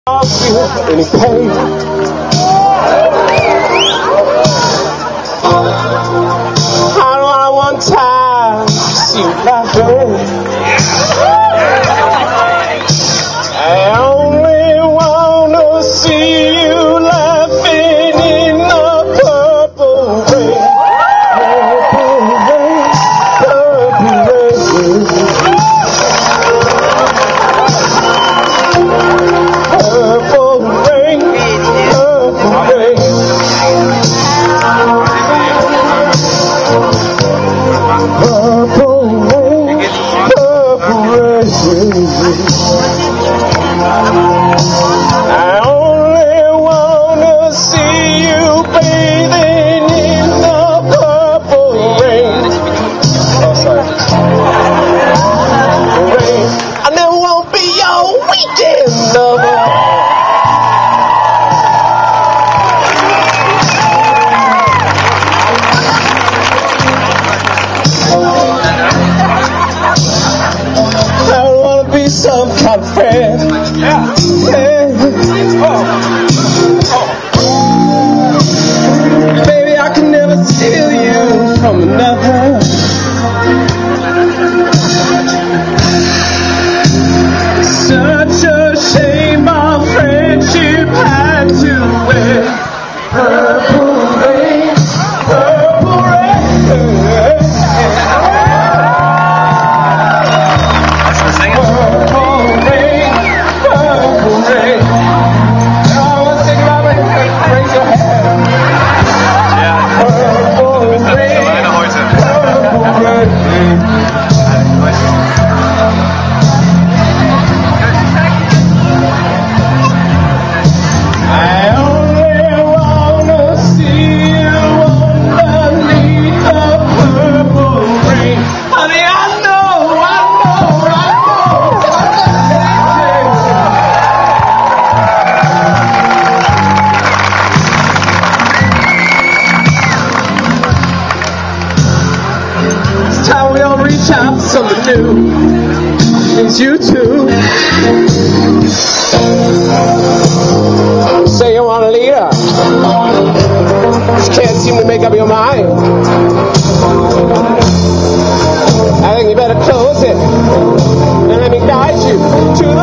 Any pain? I don't want one time to see you laughing. I only wanna see you laughing in the purple rain. I only wanna see you bathing in the purple rain. Oh, sorry. Rain. And there won't be your weekend lover. I don't wanna be some kind of friend. Yeah. Baby, I can never steal you from another. Such a shame our friendship had to end. Purple rain, purple rain. Time we all reach out for something new. It's you too. Say you want a leader. Just can't seem to make up your mind. I think you better close it and let me guide you to the